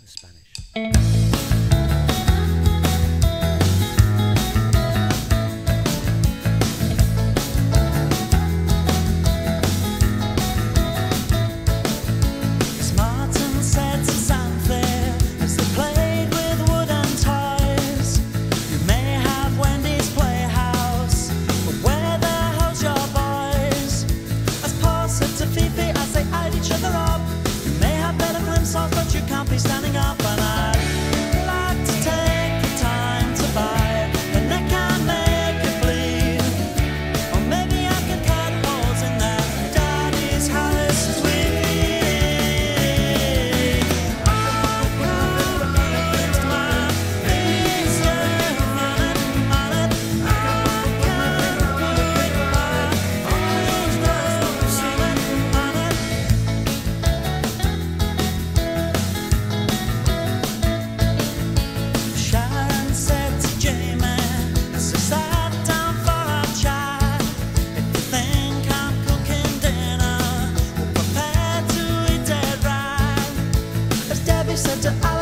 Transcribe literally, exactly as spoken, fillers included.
Spanish. But you can't be standing up, and I'd like to take the time to buy the neck and make it bleed. Or maybe I could cut holes in their daddy's house with me. I can't put my finger on it, on it. I can't put my orange nose on it, on it. Said to